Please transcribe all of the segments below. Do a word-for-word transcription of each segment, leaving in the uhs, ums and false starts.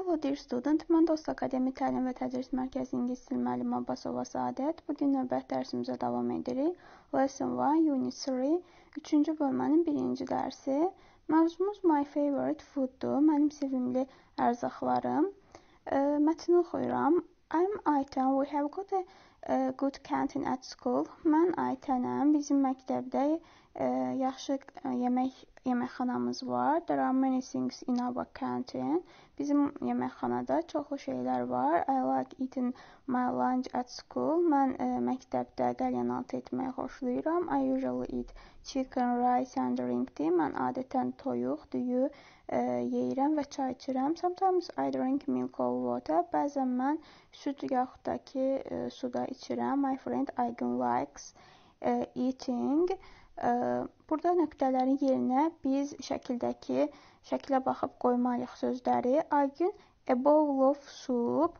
Hello dear student, mən Dost Akademi Təlim və Tədris Mərkəzi İngilis dili müəllimi Abbasova Saadət. Bugün növbət dərsimizə davam edirik. Lesson one, Unit three, üçüncü bölmənin birinci dərsi. Mövzumuz My Favorite Fooddur, mənim sevimli ərzaqlarım. Mətni oxuyuram. I'm Aytən, we have got a, a good canteen at school. Mən Aytənəm, bizim məktəbdə e, yaxşı yemək yeməkxanamız var. There are many things in our canteen. Bizim yeməkxanada çoxlu şeylər var. I like eating my lunch at school. Mən e, məktəbdə qəlyanaltı etməyi xoşlayıram. I usually eat chicken, rice and drink tea. Mən adətən toyuq, düyü e, yeyirəm və çay içirəm. Sometimes I drink milk or water. Bəzən mən süd yaxud da ki e, suda içirəm. My friend Aygün likes e, eating. Burada nöqtələrin yerinə biz şəkildəki şəkilə baxıb qoymalıyıq sözləri. Aygün a bowl of soup,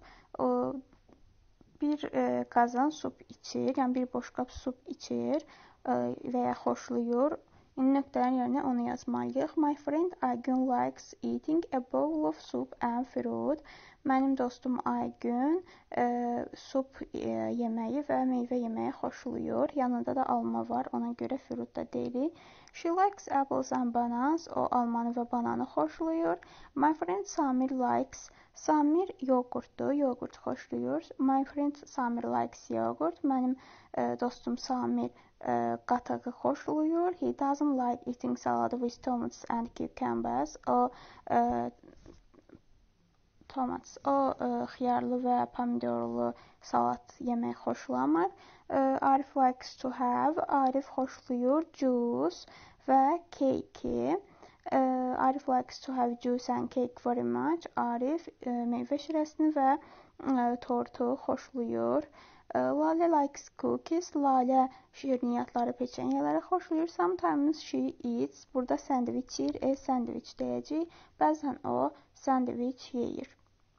bir qazan sup içir, yəni bir boşqab sup içir və ya xoşlayır. İndi nöqtələrin yerinə onu yazmalıyıq. My friend Aygün likes eating a bowl of soup and fruit. Mənim dostum Aygün e, sup e, yeməyi və meyvə yeməyi xoşlayır. Yanında da alma var, ona görə fruit da deyirik. She likes apples and bananas. O almanı və bananı xoşlayır. My friend Samir likes. Samir yoğurtdur, yoğurt xoşlayır. My friend Samir likes yogurt. Mənim e, dostum Samir e, qatağı xoşlayır. He doesn't like eating salad with tomatoes and cucumbers. O e, Tomats. O e, xiyarlı və pomidorlu salat yemək xoşlamır. E, Arif likes to have. Arif xoşlayır juice və cake. E, Arif likes to have juice and cake very much. Arif e, meyvə şirəsini və e, tortu xoşlayır. E, Lalə likes cookies. Lalə şirniyyatları, peçenyeləri xoşlayır. Sometimes she eats. Burada sandviç yeyir. E, sandviç deyəcək. Bəzən o sandviç yeyir.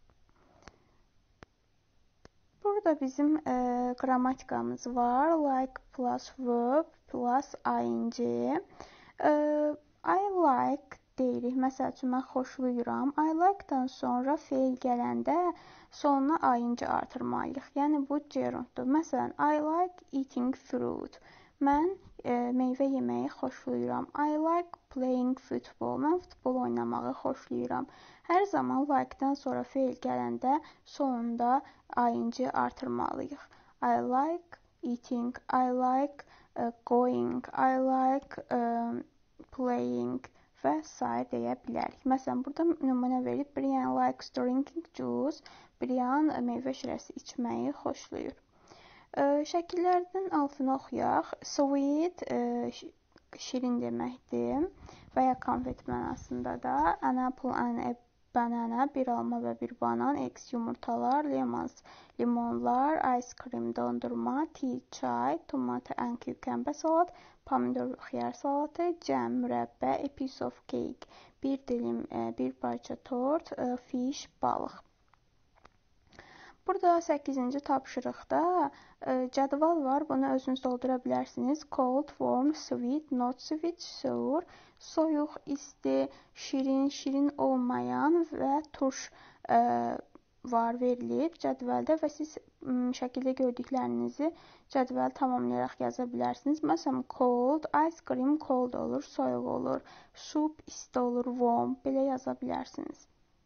Burada bizim e, qrammatikamız var. Like plus verb plus ing. E, I like deyirik. Məsəl üçün, mən xoşlayıram. I like-dan sonra feil gələndə sonuna ing artırmalıyıq. Yəni, bu gerunddur. Məsələn, I like eating fruit. Mən e, meyvə yeməyi xoşlayıram. I like playing football. Mən futbol oynamağı xoşlayıram. Hər zaman like-dan sonra feil gələndə sonunda ing artırmalıyıq. I like eating. I like uh, going. I like uh, playing və sair deyə bilərik. Məsələn, burada nümunə verib Brian likes drinking juice. Brian meyvə şirəsi içməyi xoşlayır. E, şəkillərdən altını oxuyaq. Sweet e, şirin deməkdir və ya konfet mənasında da. An apple and a banana, bir alma və bir banan, eggs yumurtalar, lemons limonlar, ice cream dondurma, tea çay, tomato and cucumber salat, pomidor xiyar salatı, jam mürəbbə, a piece of cake, bir dilim bir parça tort, fish balıq. Burada səkkizinci tapşırıqda e, cədval var. Bunu özünüz doldura bilərsiniz. Cold, warm, sweet, not sweet, sour, soyuq, isti, şirin, şirin olmayan və turş e, var verilib cədvəldə və siz m, şəkildə gördüklərinizi cədvəl tamamlayaraq yaza bilərsiniz. Məsələn, cold, ice cream cold olur, soyuq olur, soup isti olur, warm, belə yaza bilərsiniz.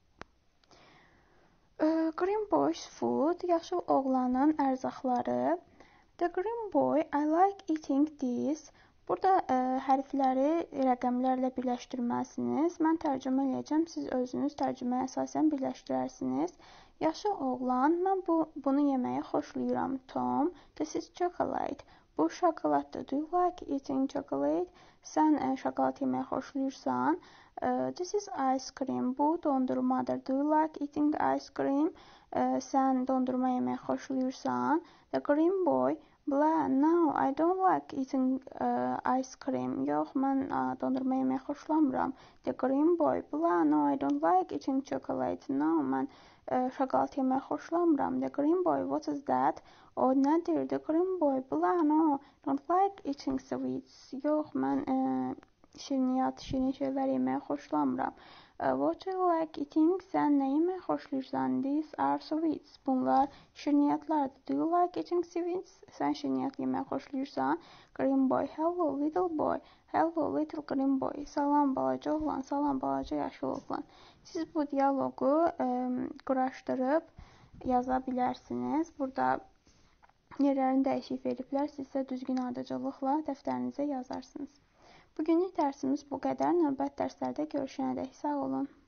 Uh, green boy's food, yaxşı oğlanın ərzaqları. The green boy, I like eating this. Burada ə, hərfləri rəqəmlərlə birləşdirməsiniz. Mən tərcümə edəcəm, siz özünüz tərcüməyə əsasən birləşdirərsiniz. Yaxşı oğlan, mən bu, bunu yeməyi xoşlayıram. Tom, this is chocolate. Bu şokoladdır. Do you like eating chocolate? Sən ə, şokolad yeməyi xoşlayırsan. Uh, this is ice cream. Bu dondurmadır. Do you like eating ice cream? Uh, sən dondurma yeməyi xoşlayırsan. The green boy, blah, no, I don't like eating uh, ice cream. Yox, mən uh, dondurma yeməyi xoşlamıram. The green boy, blah, no, I don't like eating chocolate. No, mən uh, şokolad yeməyi xoşlamıram. The green boy, what is that? O nədir? The green boy, blah, no, don't like eating sweets. Yox, mən uh, şirniyyat, şirin şeylər yeməyi xoşlamıram. What do you like eating? Sən nə yemək xoşlayırsan? These are sweets. Bunlar şirniyyatlardır. Do you like eating sweets? Sən şirniyyat yemək xoşlayırsan? Green boy. Hello little boy. Hello little green boy. Salam balaca oğlan. Salam balaca yaşıl oğlan. Siz bu dialoqu ə, quraşdırıb yaza bilərsiniz. Burada yerlərini dəyişik veriblər. Siz isə düzgün ardıcıllıqla dəftərinizə yazarsınız. Bugünlük dərsimiz bu qədər. Növbət dərslərdə görüşənədək sağ olun.